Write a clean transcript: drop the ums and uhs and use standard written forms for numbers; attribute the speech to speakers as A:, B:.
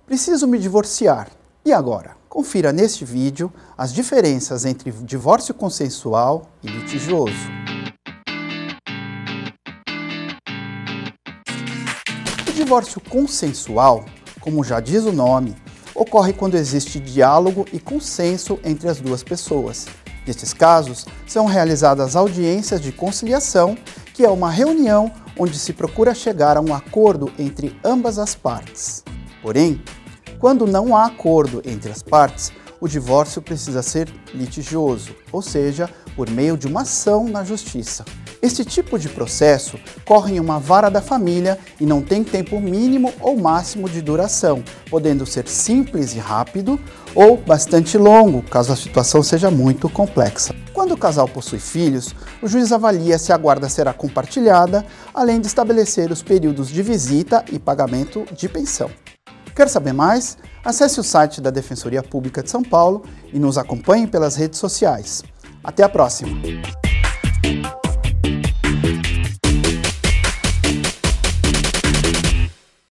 A: Preciso me divorciar. E agora? Confira neste vídeo as diferenças entre divórcio consensual e litigioso. O divórcio consensual, como já diz o nome, ocorre quando existe diálogo e consenso entre as duas pessoas. Nestes casos, são realizadas audiências de conciliação, que é uma reunião onde se procura chegar a um acordo entre ambas as partes. Porém, quando não há acordo entre as partes, o divórcio precisa ser litigioso, ou seja, por meio de uma ação na justiça. Este tipo de processo corre em uma vara da família e não tem tempo mínimo ou máximo de duração, podendo ser simples e rápido ou bastante longo, caso a situação seja muito complexa. Quando o casal possui filhos, o juiz avalia se a guarda será compartilhada, além de estabelecer os períodos de visita e pagamento de pensão. Quer saber mais? Acesse o site da Defensoria Pública de São Paulo e nos acompanhe pelas redes sociais. Até a próxima!